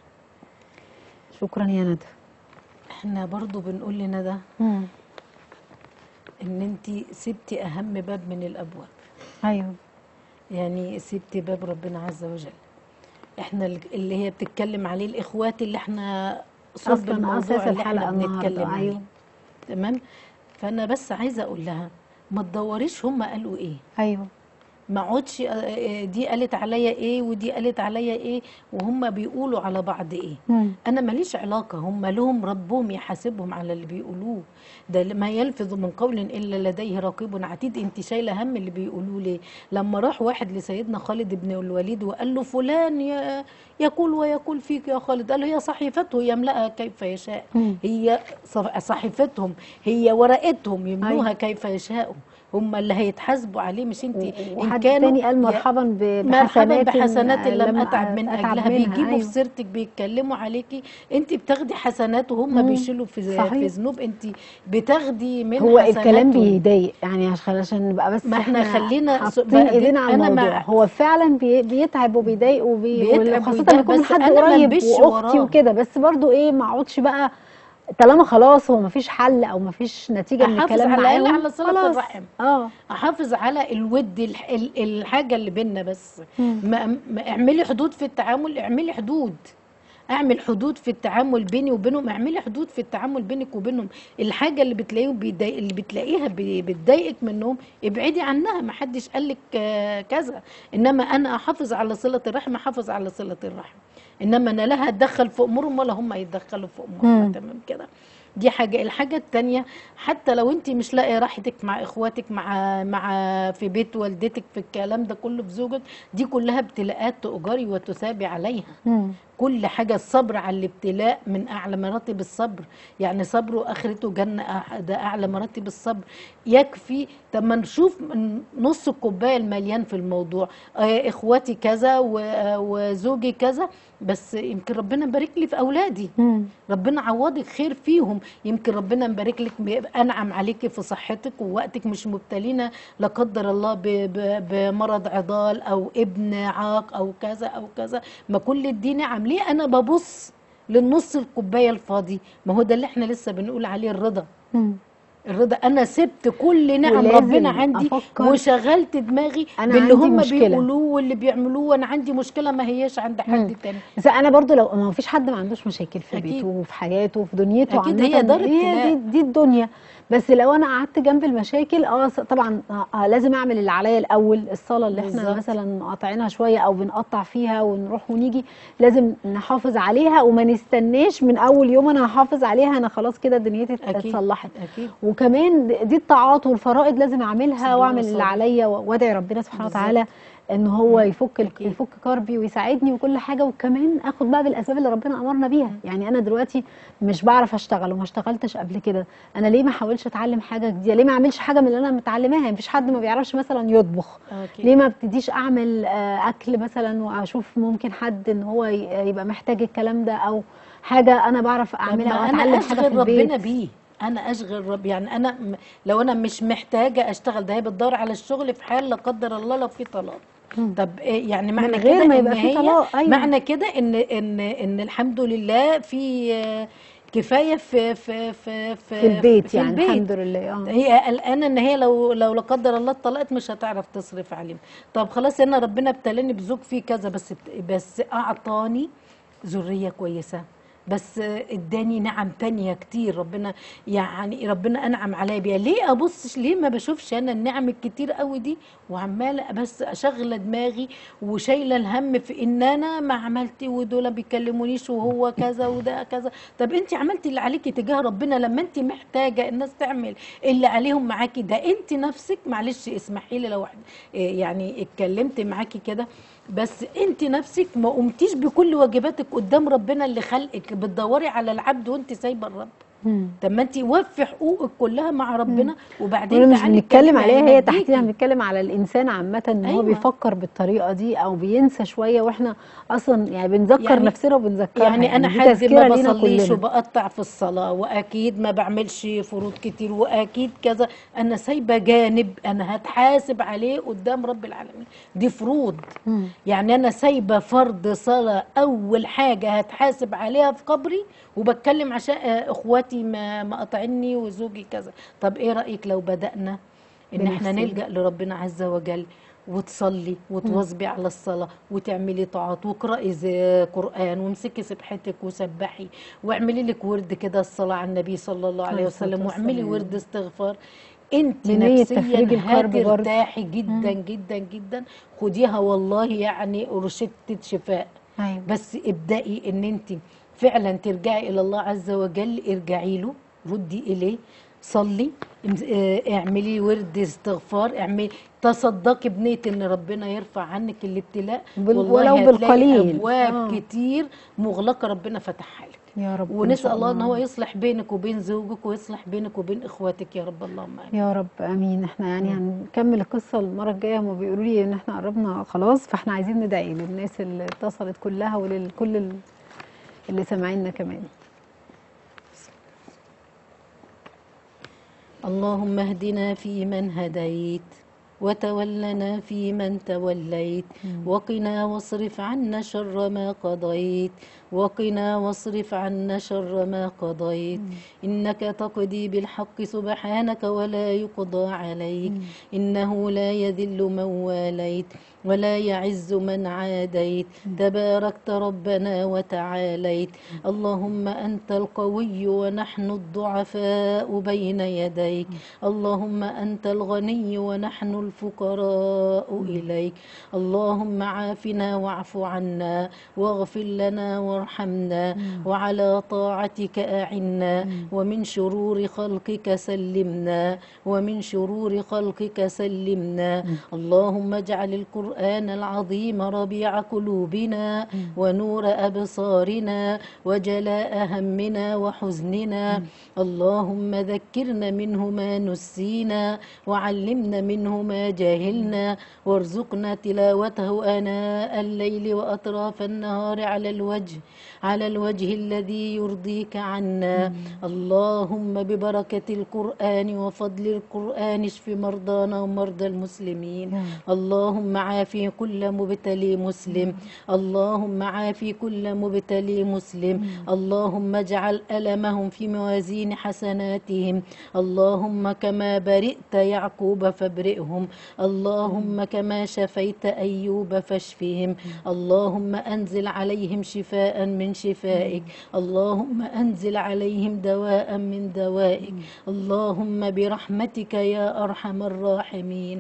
شكرا يا ندى. احنا برضو بنقول لندى مم. ان انت سبتي اهم باب من الابواب، ايوه يعني سبتي باب ربنا عز وجل. احنا اللي هي بتتكلم عليه الاخوات اللي احنا صلب اصلا الموضوع اساس اللي الحلقه احنا بنتكلم النهارده. عليه. ايوه تمام. فانا بس عايزه اقول لها ما تدوريش هم قالوا ايه، ايوه ما اقعدش آه، دي قالت عليا ايه ودي قالت عليا ايه وهم بيقولوا على بعض ايه. مم. انا ماليش علاقه، هم لهم ربهم يحاسبهم على اللي بيقولوه. ده ما يلفظ من قول الا لديه رقيب عتيد. انت شايله هم اللي بيقولوه ليه؟ لما راح واحد لسيدنا خالد بن الوليد وقال له فلان ي- يقول ويقول فيك يا خالد، قال له هي صحيفته يملأها كيف يشاء، مم. هي صف- صحيفتهم، هي ورقتهم يملوها أيوة. كيف يشاءوا. هم اللي هيتحاسبوا عليه مش انت. ان وحد كانوا تاني قال يا- مرحبا ب- مرحبا بحسنات بحسنات لم لم اتعب من أتعب اجلها. منها. بيجيبوا أيوة. في سيرتك بيتكلموا عليكي، انت بتاخدي حسنات وهم مم. بيشيلوا في ز- صحيح. في ذنوب انت بتاخدي من هو حسناتهم. الكلام بيضايق يعني، عشان عشان نبقى بس ما احنا خلينا حاطين بقى- ايدينا على أنا الموضوع. مع- هو فعلا بي بيتعب وبيضايق وبي بيتعب وخاصة ويضايق، لما يكون بس حد أنا ما قريب لبسش واختي وراه. وكده، بس برضو ايه ما اقعدش بقى طالما خلاص هو ما فيش حل او ما فيش نتيجة من احافظ الكلام على الأقل معاهم على صلة خلاص. الرحم. اه احافظ على الود الح- ال- الحاجه اللي بينا بس. مم. ما ما اعملي حدود في التعامل، اعملي حدود، اعمل حدود في التعامل بيني وبينهم، اعملي حدود في التعامل بينك وبينهم. الحاجه اللي بتلاقيهم بيضايق، اللي بتلاقيها بي- بتضايقك منهم ابعدي عنها، ما حدش قال لك آه، كذا. انما انا احافظ على صله الرحم، احافظ على صله الرحم. انما انا لا هتدخل في امورهم ولا هم يتدخلوا في امورنا. مم. تمام كده. دي حاجة. الحاجة التانية، حتى لو انت مش لاقية راحتك مع اخواتك، مع مع في بيت والدتك، في الكلام ده كله، في زوجك، دي كلها ابتلاءات تؤجري وتثابي عليها. مم. كل حاجة. الصبر على الابتلاء من أعلى مراتب الصبر، يعني صبره آخرته جنة، أح- ده أعلى مراتب الصبر. يكفي. طب ما نشوف من نص الكوباية المليان في الموضوع. آه، إخواتي كذا و- آه، وزوجي كذا، بس يمكن ربنا مبارك لي في أولادي، مم. ربنا عوضك خير فيهم. يمكن ربنا مبارك لك، انعم عليكي في صحتك ووقتك، مش مبتلينه لا قدر الله ب- ب- بمرض عضال او ابن عاق او كذا او كذا. ما كل دي نعم. ليه انا ببص للنص الكوبايه الفاضي؟ ما هو ده اللي احنا لسه بنقول عليه الرضا. مم. الرضا. انا سبت كل نعم ولازم ربنا عندي أفكر وشغلت دماغي أنا باللي عندي هم مشكلة. بيقولوه واللي بيعملوه، وانا عندي مشكله ما هياش عند مم. حد تاني. بس انا برضو لو ما فيش حد ما عندوش مشاكل في أكيد. بيته وفي حياته وفي دنيته أكيد، عامة، هي دار هي ابتلاء. دي, دي الدنيا. بس لو انا قعدت جنب المشاكل اه س- طبعا آه آه لازم اعمل اللي عليا الاول. الصلاه اللي احنا بالظبط. مثلا قاطعينها شويه او بنقطع فيها ونروح ونيجي، لازم نحافظ عليها وما نستناش من اول يوم انا هحافظ عليها انا خلاص كده دنيتي أكيد. اتصلحت. اكيد. وكمان دي الطاعات والفرائض لازم اعملها صبر واعمل اللي وصبر. عليا وادعي ربنا سبحانه بالظبط. وتعالى ان هو يفك ال- أكيد. يفك كربي ويساعدني وكل حاجه. وكمان اخد بقى بالاسباب اللي ربنا امرنا بيها. يعني انا دلوقتي مش بعرف اشتغل وما اشتغلتش قبل كده، انا ليه ما احاولش اتعلم حاجه جديده؟ ليه ما اعملش حاجه من اللي انا متعلماها؟ يعني مفيش حد ما بيعرفش مثلا يطبخ، أكيد. ليه ما ابتديش اعمل آه، اكل مثلا واشوف ممكن حد ان هو ي- يبقى محتاج الكلام ده، او حاجه انا بعرف طب اعملها ما او انا اتعلم حاجه في اشغل ربنا البيت. بيه. انا اشغل رب يعني انا م- لو انا مش محتاجه اشتغل، ده هي بتدور على الشغل في حال لا قدر الله لو في طلاق. مم. طب إيه يعني من معنى غير كده ما ان يبقى في هي طلاق. أيوة. معنى كده ان ان ان الحمد لله في آه، كفايه في في في في, في البيت في يعني البيت. الحمد لله. اه هي قلقانه ان هي لو لو لا قدر الله اتطلقت مش هتعرف تصرف عليهم. طب خلاص انا ربنا ابتلاني بزوج فيه كذا، بس بس اعطاني ذريه كويسه، بس اداني نعم تانية كتير. ربنا يعني ربنا انعم عليا بيها. ليه ابصش؟ ليه ما بشوفش انا النعم الكتير قوي دي وعماله بس اشغل دماغي وشايله الهم في ان انا ما عملتي ودول بيكلمونيش وهو كذا وده كذا. طب انت عملتي اللي عليكي تجاه ربنا لما انت محتاجه الناس تعمل اللي عليهم معاكي؟ ده انت نفسك، معلش اسمحي لي لو واحد إيه يعني اتكلمت معاكي كده، بس انت نفسك ما قمتيش بكل واجباتك قدام ربنا اللي خلقك، بتدوري على العبد وانت سايبه الرب. مم. طب ما انت وفي حقوقك كلها مع ربنا وبعدين وانا مش تعالي بنتكلم اتكلمي عليها هي هينجيكي. تحديدا، بنتكلم على الانسان عامه ان هو أيوة. بيفكر بالطريقه دي او بينسى شويه، واحنا اصلا يعني بنذكر يعني- نفسنا وبنذكرها. يعني انا دي حد تذكرة ما لينا بصليش كلنا. وبقطع في الصلاه واكيد ما بعملش فروض كتير واكيد كذا، انا سايبه جانب انا هتحاسب عليه قدام رب العالمين. دي فروض. مم. يعني انا سايبه فرض صلاه اول حاجه هتحاسب عليها في قبري، وبتكلم عشان آه، اخواتي ما ما قاطعيني وزوجي كذا. طب ايه رايك لو بدانا ان احنا بنفسنا. نلجا لربنا عز وجل وتصلي وتواظبي على الصلاه وتعملي طاعات واقراي زي قران وامسكي سبحتك وسبحي واعملي لك ورد كده الصلاه على النبي صلى الله عليه عليه الصلاة وسلم، واعملي والسلام. ورد استغفار. انت بنية نفسيا تفريج الكرب برضه. هترتاحي جدا جدا جدا. خديها والله يعني روشتة شفاء. ايوه. بس ابدأي ان انت فعلا ترجعي الى الله عز وجل، ارجعي له، ردي اليه، صلي، امز- اه، اعملي ورد استغفار، اعملي تصدقي بنية ان ربنا يرفع عنك الابتلاء. بال- والله ولو هتلاقي بالقليل. ابواب آه. كتير مغلقة ربنا فتحها لك. يا رب. ونسال الله ان هو يصلح بينك وبين زوجك ويصلح بينك وبين اخواتك يا رب، اللهم امين يا رب امين. احنا يعني هنكمل القصه المره الجايه، هم بيقولوا لي ان احنا قربنا خلاص، فاحنا عايزين ندعي للناس اللي اتصلت كلها وللكل اللي سامعيننا كمان. اللهم اهدنا فيمن هديت، وتولنا فيمن توليت، وقنا واصرف عنا شر ما قضيت، وقنا واصرف عنا شر ما قضيت. إنك تقضي بالحق سبحانك ولا يقضى عليك، إنه لا يذل من واليت ولا يعز من عاديت، تباركت ربنا وتعاليت. اللهم أنت القوي ونحن الضعفاء بين يديك، اللهم أنت الغني ونحن الفقراء إليك. اللهم عافنا واعف عنا واغفر لنا وارحمنا، وعلى طاعتك أعنا، ومن شرور خلقك سلمنا، ومن شرور خلقك سلمنا. اللهم اجعل القرآن العظيم ربيع قلوبنا ونور أبصارنا وجلاء همنا وحزننا. اللهم ذكرنا منه ما نسينا، وعلمنا منه ما جاهلنا، وارزقنا تلاوته آناء الليل وأطراف النهار على الوجه على الوجه الذي يرضيك عنا. اللهم ببركة القرآن وفضل القرآن اشف مرضانا ومرضى المسلمين. اللهم عافي كل مبتلي مسلم، اللهم عافي كل مبتلي مسلم. اللهم اجعل ألمهم في موازين حسناتهم. اللهم كما برئت يعقوب فابرئهم، اللهم كما شفيت أيوب فاشفهم. اللهم أنزل عليهم شفاء من شفائك، اللهم أنزل عليهم دواء من دوائك. اللهم برحمتك يا أرحم الراحمين.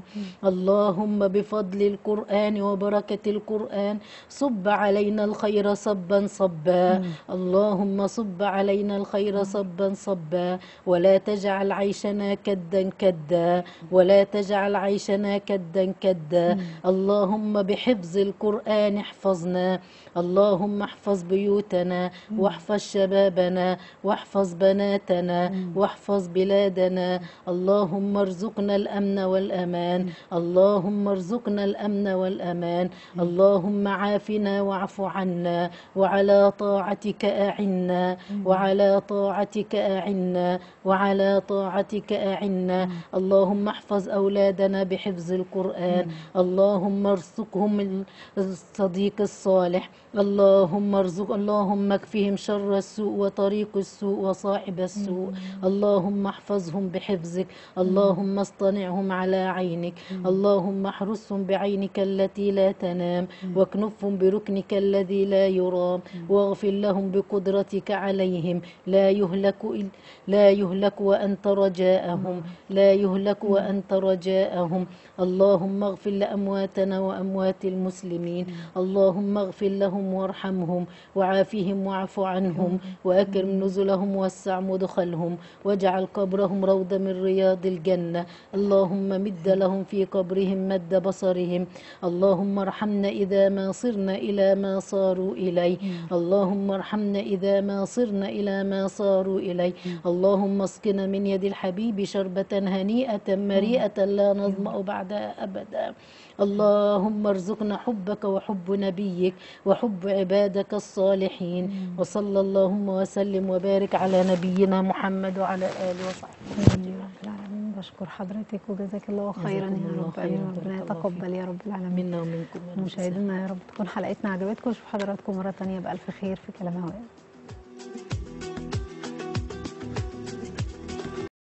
اللهم بفضل القرآن وبركة القرآن صب علينا الخير صبا صبا، اللهم صب علينا الخير صبا صبا، ولا تجعل عيشنا كدا كدا، ولا تجعل عيشنا كدا كدا. اللهم بحفظ القرآن احفظنا، اللهم احفظ بيوتنا واحفظ شبابنا واحفظ بناتنا واحفظ بلادنا. اللهم ارزقنا الأمن والأمان، اللهم ارزقنا الأمن والأمان. اللهم عافنا واعف عنا، وعلى طاعتك أعنا، وعلى طاعتك أعنا، وعلى طاعتك أعنا. اللهم احفظ أولادنا بحفظ القرآن، اللهم ارزقهم الصديق الصالح، اللهم ارزق اللهم اكفهم شر السوء وطريق السوء وصاحب السوء. اللهم احفظهم بحفظك، اللهم اصطنعهم على عينك، اللهم احرسهم بعينك التي لا تنام، واكنفهم بركنك الذي لا يرام، واغفر لهم بقدرتك عليهم. لا يهلك لا يهلك وأنت رجاءهم، لا يهلك وأنت رجاءهم. اللهم اغفر لأمواتنا وأموات المسلمين، اللهم اغفر لهم وارحمهم وعافهم واعف عنهم وأكرم نزلهم ووسع مدخلهم واجعل قبرهم روضة من رياض الجنة. اللهم مد لهم في قبرهم مد بصرهم. اللهم ارحمنا إذا ما صرنا إلى ما صاروا إليه، اللهم ارحمنا إذا ما صرنا إلى ما صاروا إليه. اللهم اسقنا من يد الحبيب شربة هنيئة مريئة لا نظمأ بعدها أبدا. اللهم ارزقنا حبك وحب نبيك وحب عبادك الصالحين. وصلى اللهم وسلم وبارك على نبينا محمد وعلى آله وصحبه. بشكر حضرتك وجزاك الله خيرا يا رب. امين. ربنا يتقبل يا رب العالمين منا ومنكم. مشاهدينا، يا رب تكون حلقتنا عجبتكم. اشوف حضراتكم مره ثانيه بالف خير في كلام هواء.